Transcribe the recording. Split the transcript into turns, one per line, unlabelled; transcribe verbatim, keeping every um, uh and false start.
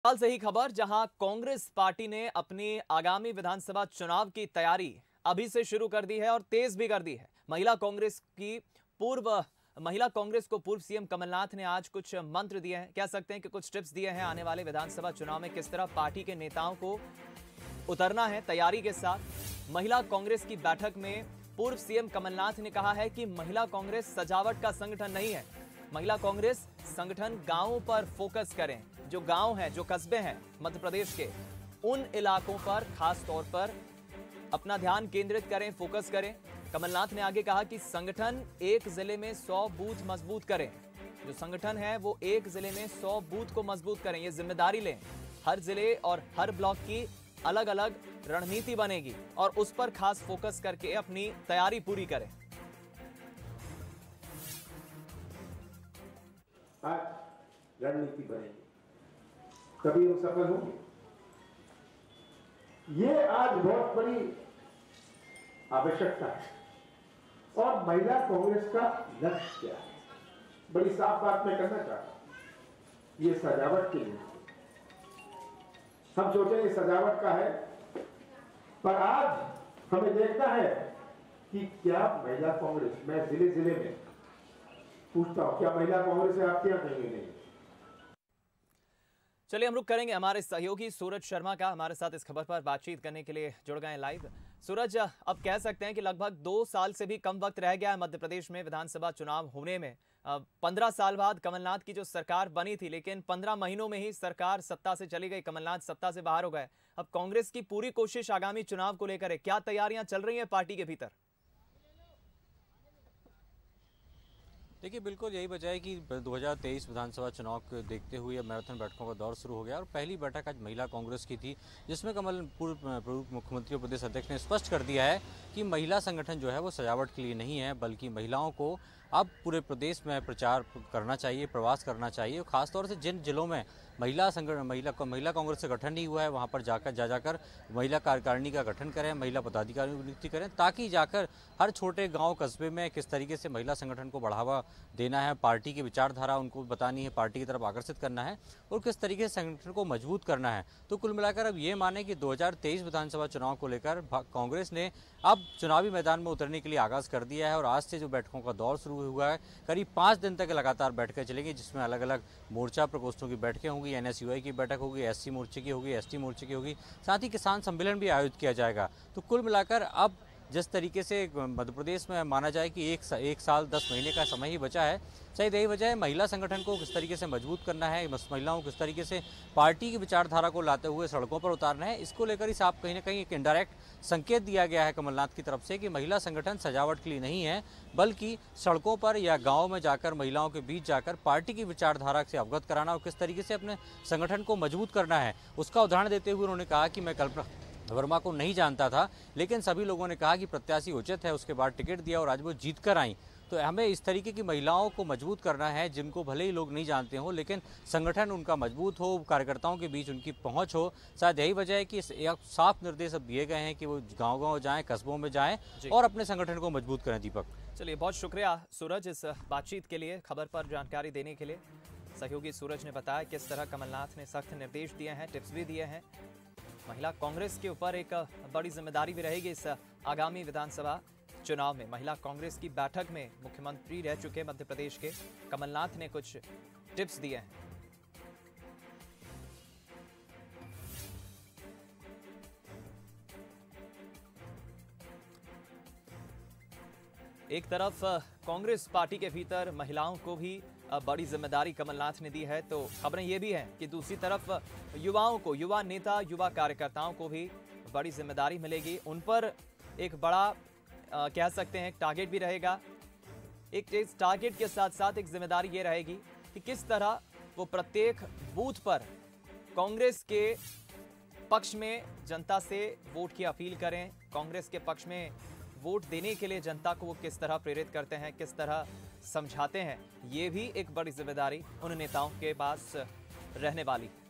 हाल से ही खबर, जहां कांग्रेस पार्टी ने अपनी आगामी विधानसभा चुनाव की तैयारी अभी से शुरू कर दी है और तेज भी कर दी है। महिला कांग्रेस की पूर्व महिला कांग्रेस को पूर्व सीएम कमलनाथ ने आज कुछ मंत्र दिए हैं, कह सकते हैं कि कुछ टिप्स दिए हैं। आने वाले विधानसभा चुनाव में किस तरह पार्टी के नेताओं को उतरना है तैयारी के साथ। महिला कांग्रेस की बैठक में पूर्व सीएम कमलनाथ ने कहा है कि महिला कांग्रेस सजावट का संगठन नहीं है। महिला कांग्रेस संगठन गांवों पर फोकस करें। जो गांव हैं, जो कस्बे हैं मध्य प्रदेश के, उन इलाकों पर खास तौर पर अपना ध्यान केंद्रित करें, फोकस करें। कमलनाथ ने आगे कहा कि संगठन एक जिले में सौ बूथ मजबूत करें। जो संगठन है वो एक जिले में सौ बूथ को मजबूत करें, ये जिम्मेदारी लें। हर जिले और हर ब्लॉक की अलग अलग रणनीति बनेगी और उस पर खास फोकस करके अपनी तैयारी पूरी करें।
आज रणनीति बनेगी, तभी हम सफल होंगे। ये आज बहुत बड़ी आवश्यकता है। और महिला कांग्रेस का लक्ष्य क्या है, बड़ी साफ बात मैं करना चाहता हूं। ये सजावट के लिए हम सोचे ये सजावट का है, पर आज हमें देखना है कि क्या महिला कांग्रेस, मैं जिले जिले में पूछता हूं, क्या महिला कांग्रेस है आपके यहाँ? नहीं नहीं।
चलिए हम रुक करेंगे हमारे सहयोगी सूरज शर्मा का, हमारे साथ इस खबर पर बातचीत करने के लिए जुड़ गए लाइव। सूरज, अब कह सकते हैं कि लगभग दो साल से भी कम वक्त रह गया है मध्य प्रदेश में विधानसभा चुनाव होने में। पंद्रह साल बाद कमलनाथ की जो सरकार बनी थी, लेकिन पंद्रह महीनों में ही सरकार सत्ता से चली गई, कमलनाथ सत्ता से बाहर हो गए। अब कांग्रेस की पूरी कोशिश आगामी चुनाव को लेकर है, क्या तैयारियां चल रही हैं पार्टी के भीतर?
देखिए, बिल्कुल यही वजह है कि दो हज़ार तेईस विधानसभा चुनाव को देखते हुए मैराथन बैठकों का दौर शुरू हो गया और पहली बैठक आज महिला कांग्रेस की थी, जिसमें कमल पूर्व मुख्यमंत्री और प्रदेश अध्यक्ष ने स्पष्ट कर दिया है कि महिला संगठन जो है वो सजावट के लिए नहीं है, बल्कि महिलाओं को अब पूरे प्रदेश में प्रचार करना चाहिए, प्रवास करना चाहिए। और खासतौर से जिन जिलों में महिला संगठन महिला महिला कांग्रेस का गठन नहीं हुआ है, वहाँ पर जाकर जा जाकर महिला कार्यकारिणी का गठन करें, महिला पदाधिकारियों की नियुक्ति करें, ताकि जाकर हर छोटे गांव कस्बे में किस तरीके से महिला संगठन को बढ़ावा देना है, पार्टी की विचारधारा उनको बतानी है, पार्टी की तरफ आकर्षित करना है और किस तरीके से संगठन को मजबूत करना है। तो कुल मिलाकर अब ये माने कि दो हज़ार तेईस विधानसभा चुनाव को लेकर कांग्रेस ने अब चुनावी मैदान में उतरने के लिए आगाज कर दिया है और आज से जो बैठकों का दौर शुरू हुआ है, करीब पाँच दिन तक लगातार बैठकें चलेंगी, जिसमें अलग अलग मोर्चा प्रकोष्ठों की बैठकें होंगी, एनएसयूआई की बैठक होगी, एससी मोर्चे की होगी, एसटी मोर्चे की होगी, साथ ही किसान सम्मेलन भी आयोजित किया जाएगा। तो कुल मिलाकर अब जिस तरीके से मध्य प्रदेश में माना जाए कि एक, सा, एक साल दस महीने का समय ही बचा है, शायद यही वजह है महिला संगठन को किस तरीके से मजबूत करना है, महिलाओं को किस तरीके से पार्टी की विचारधारा को लाते हुए सड़कों पर उतारना है। इसको लेकर ही साफ कहीं ना कहीं एक इनडायरेक्ट संकेत दिया गया है कमलनाथ की तरफ से कि महिला संगठन सजावट के लिए नहीं है, बल्कि सड़कों पर या गाँव में जाकर महिलाओं के बीच जाकर पार्टी की विचारधारा से अवगत कराना और किस तरीके से अपने संगठन को मजबूत करना है। उसका उदाहरण देते हुए उन्होंने कहा कि मैं कल्पना वर्मा को नहीं जानता था, लेकिन सभी लोगों ने कहा कि प्रत्याशी उचित है, उसके बाद टिकट दिया और आज वो जीत कर आई। तो हमें इस तरीके की महिलाओं को मजबूत करना है, जिनको भले ही लोग नहीं जानते हो, लेकिन संगठन उनका मजबूत हो, कार्यकर्ताओं के बीच उनकी पहुंच हो। शायद यही वजह है कि एक साफ निर्देश अब दिए गए हैं कि वो गाँव-गाँव जाएं, कस्बों में जाएं और अपने संगठन को मजबूत करें। दीपक,
चलिए बहुत शुक्रिया सूरज इस बातचीत के लिए, खबर पर जानकारी देने के लिए। सहयोगी सूरज ने बताया किस तरह कमलनाथ ने सख्त निर्देश दिए हैं, टिप्स भी दिए हैं। महिला कांग्रेस के ऊपर एक बड़ी जिम्मेदारी भी रहेगी इस आगामी विधानसभा चुनाव में। महिला कांग्रेस की बैठक में मुख्यमंत्री रह चुके मध्य प्रदेश के कमलनाथ ने कुछ टिप्स दिए हैं। एक तरफ कांग्रेस पार्टी के भीतर महिलाओं को भी बड़ी जिम्मेदारी कमलनाथ ने दी है, तो खबरें ये भी हैं कि दूसरी तरफ युवाओं को, युवा नेता, युवा कार्यकर्ताओं को भी बड़ी जिम्मेदारी मिलेगी। उन पर एक बड़ा आ, कह सकते हैं टारगेट भी रहेगा। एक इस टारगेट के साथ साथ एक जिम्मेदारी ये रहेगी कि किस तरह वो प्रत्येक बूथ पर कांग्रेस के पक्ष में जनता से वोट की अपील करें, कांग्रेस के पक्ष में वोट देने के लिए जनता को वो किस तरह प्रेरित करते हैं, किस तरह समझाते हैं। ये भी एक बड़ी जिम्मेदारी उन नेताओं के पास रहने वाली।